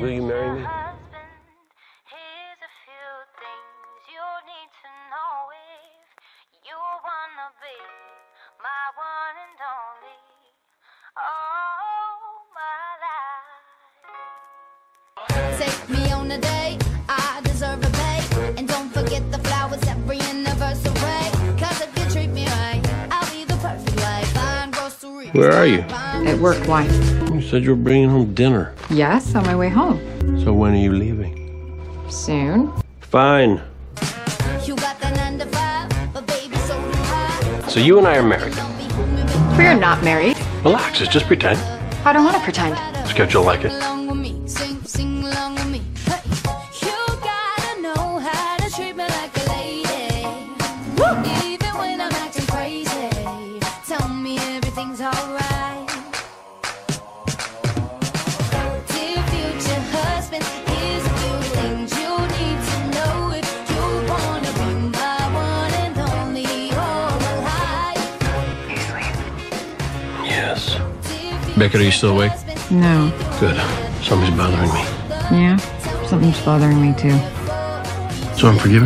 Will you marry me? Here's a few things you need to know if you wanna be my one and only. Oh, my life. Take me on a date, I deserve a bait. And don't forget the flowers every anniversary. Cause if you treat me right, I'll be the perfect wife. Find groceries. Where are you? At work, why? You said you were bringing home dinner. Yes, on my way home. So when are you leaving? Soon. Fine. You got the 9 to 5, but baby, so do I. So you and I are married. We're not married. Relax, it's just pretend. I don't want to pretend. Schedule like it. Along with me, sing along with me. Hey, you gotta know how to treat me like a lady. Even when I'm acting crazy, tell me everything's alright. Dear future husband, here's a few things you need to know if you wanna be my one and only all my life. Yes. Beckett, are you still awake? No. Good. Something's bothering me. Yeah? Something's bothering me too. So I'm forgiven?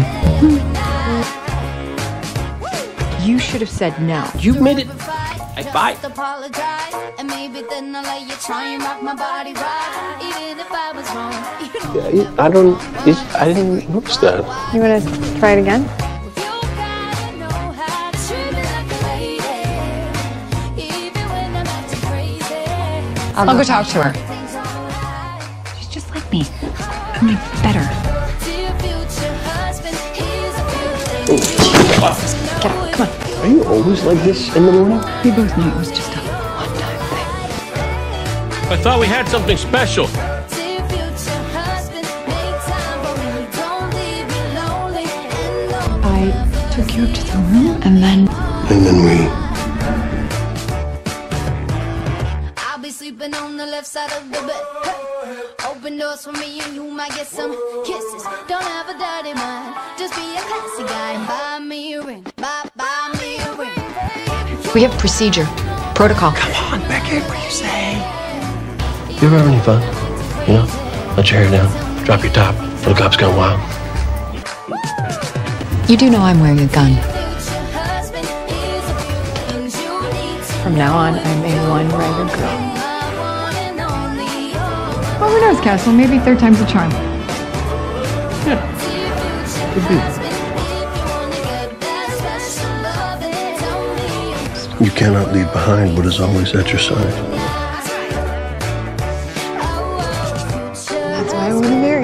You should have said no. You made it. Bye. Just apologize, and maybe then I'll let you try and rock my body right. Even if I was wrong, you know. I didn't notice that. You want to try it again? You gotta know how to treat me like a lady. Even when I'm acting crazy. I'll go talk to her. Things alright. She's just like me. Only better. Dear future husband, here's a few things. Get up, come on. Are you always like this in the morning? We both knew it was just a one-time thing. I thought we had something special. Dear future husband, make time for me. Don't leave me lonely and alone. I took you up to the room and then... And then I'll be sleeping on the left side of the bed. Hey. Open doors for me and you might get some kisses. Don't have a dirty mind, just be a classy guy and buy me a ring. Buy me a ring. We have procedure. Protocol. Come on, Beckett, what do you say? You ever have any fun? You know? Let your hair down, drop your top, little cop's gone wild. You do know I'm wearing a gun. Future husband, here's a few things you need to From now on, I'm a one-writer girl. my one and only. Well, who knows, Castle? Maybe third time's a charm. Dear future husband, if you wanna get that special loving, tell me You cannot leave behind what is always at your side. That's why I wouldn't marry